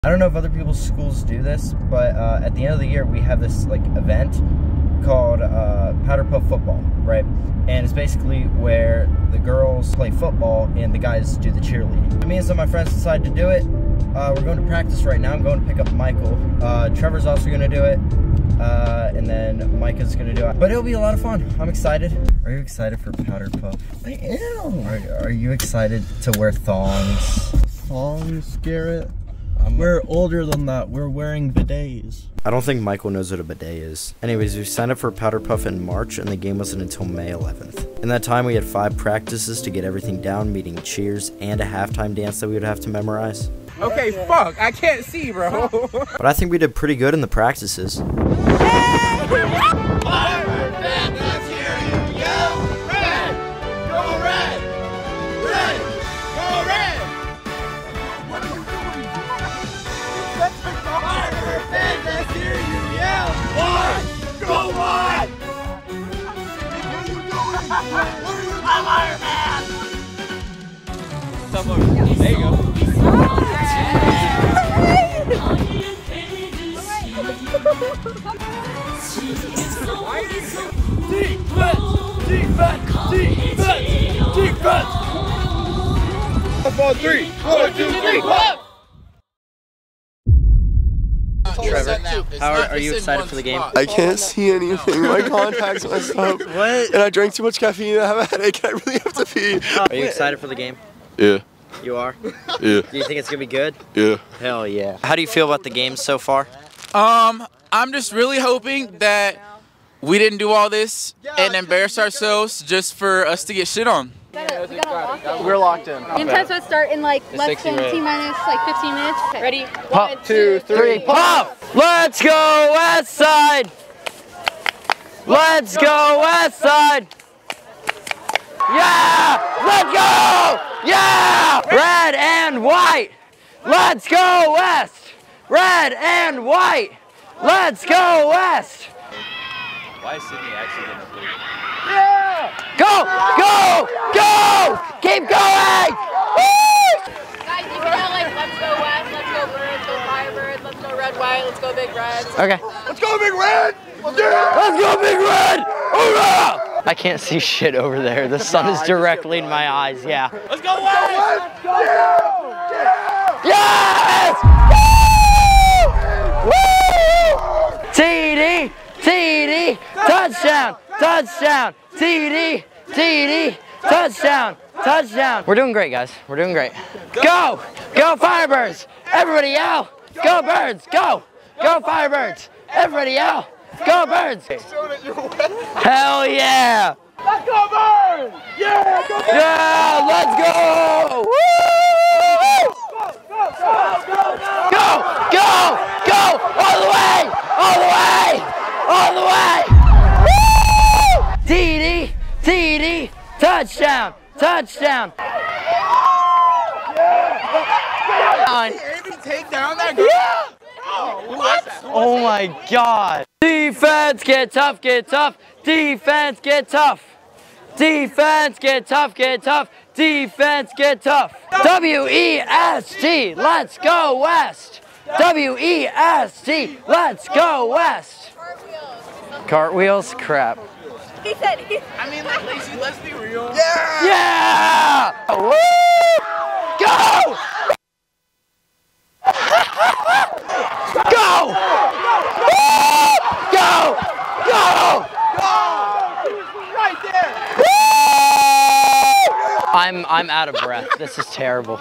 I don't know if other people's schools do this, but at the end of the year we have this like event called Powder Puff Football, right? And it's basically where the girls play football and the guys do the cheerleading. Me and some of my friends decided to do it. We're going to practice right now. I'm going to pick up Michael. Trevor's also going to do it. And then Micah's going to do it. But it'll be a lot of fun. I'm excited. Are you excited for Powder Puff? I am. Are you excited to wear thongs? Thongs, Garrett? We're older than that. We're wearing bidets. I don't think Michael knows what a bidet is. Anyways, we signed up for Powder Puff in March, and the game wasn't until May 11th. In that time, we had 5 practices to get everything down, meeting cheers, and a halftime dance that we would have to memorize. Okay, fuck, I can't see, bro. But I think we did pretty good in the practices. I'm Iron Man! There you go. Defense! Football 3, 4, 2, 3, pop! Trevor, are you excited for the game? I can't see anything. My contacts messed up. What? And I drank too much caffeine and I have a headache and I really have to pee. Are you excited for the game? Yeah. You are? Yeah. Do you think it's going to be good? Yeah. Hell yeah. How do you feel about the game so far? I'm just really hoping that we didn't do all this and embarrass ourselves just for us to get shit on. We gotta lock in. We're locked in. Game time's supposed to start in like less than T-minus like 15 minutes. Okay. Ready? Pop, 1, 2, 3, Pop! Let's go West Side! Let's go West Side! Yeah! Let's go! Yeah! Red and white! Let's go West! Red and white! Let's go West! Why is Sydney actually getting a blue? Yeah! Go! Go! Go! Keep going! Woo! Guys, you can yell like, let's go West, let's go Birds, go Firebird, let's go Red White, let's go Big Red. Okay. Let's go, Big Red! Yeah! Let's go Big Red! Hoorah! I can't see shit over there. The sun is directly in my eyes, yeah. Let's go West! Yes! Woo! Woo! TD! TD! Touchdown! Touchdown! TD! TD! Touchdown! Touchdown! We're doing great, guys. We're doing great. Go! Go Firebirds! Everybody yell! Go Birds! Go! Go Firebirds! Everybody yell! Go Birds! Hell yeah! Let's go Birds! Yeah! Go Birds! Yeah! Let's go! Woo! Go! Go! Go! All the way! All the way! All the way! Woo! TD! TD! Touchdown! Touchdown! Take down that girl? Yeah! Oh my God! Defense, get tough, get tough. Defense, get tough. Defense, get tough, get tough. Defense, get tough. W-E-S-T, let's go West. W-E-S-T, let's go West. Cartwheels, crap. He said, I mean, like, Lacey, let's be real. Yeah! Woo! Go! Go! Woo! Go! Go! Right there! Woo! I'm out of breath. This is terrible.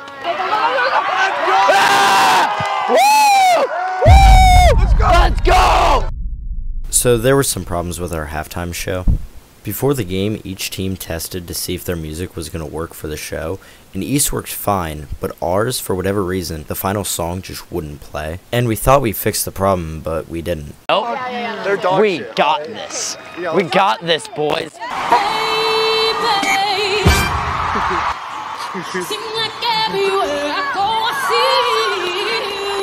Woo! Woo! Let's go! So there were some problems with our halftime show. Before the game, each team tested to see if their music was going to work for the show, and East worked fine, but ours, for whatever reason, the final song just wouldn't play. And we thought we fixed the problem, but we didn't. Nope. They're dog We shit. got this. We got this, boys. Seem like everywhere I go, I see you.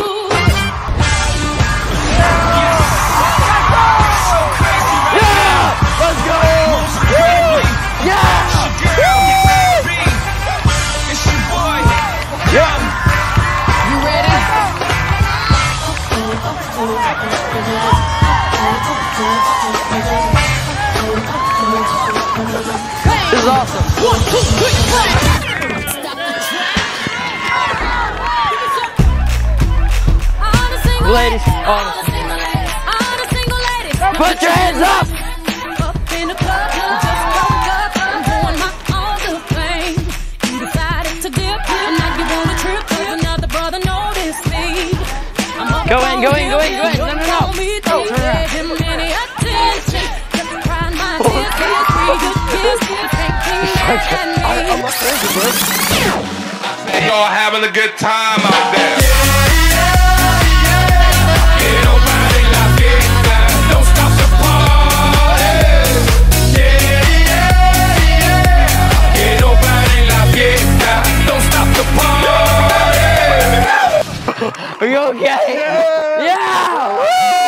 Yeah! Let's go! Woo! Yeah! Woo! Yeah! You ready? This is awesome. 1, 2, 3, play. Ladies, put your hands up. In the club, just woke up. I'm doing my own little thing. You decided to dip, and now you want to trip 'cause another brother noticed me. Go in. No. Turn around. Him any attention. Just trying my best to agree to kiss. Y'all having a good time out there. Don't stop the party. Que no pare la fiesta. Don't stop the party. Are you okay? Yeah!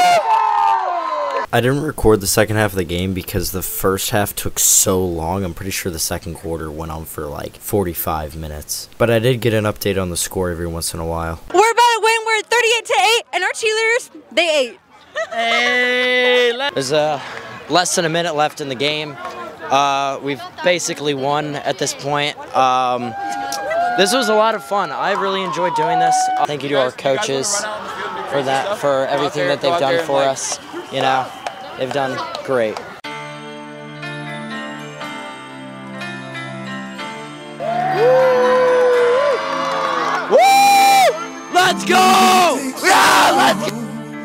I didn't record the second half of the game because the first half took so long. I'm pretty sure the second quarter went on for like 45 minutes. But I did get an update on the score every once in a while. We're about to win. We're 38-8, and our cheerleaders, they ate. Hey, there's less than a minute left in the game. We've basically won at this point. This was a lot of fun. I really enjoyed doing this. Thank you to our coaches for that, for everything that they've done for us. You know, they've done great. Woo! Let's go! Yeah, let's go!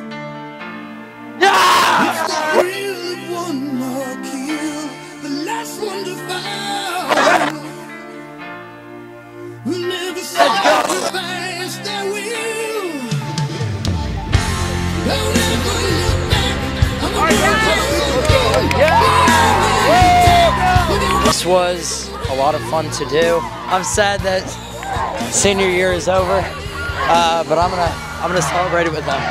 Yeah! Let's go! This was a lot of fun to do. I'm sad that senior year is over, but I'm gonna celebrate it with them.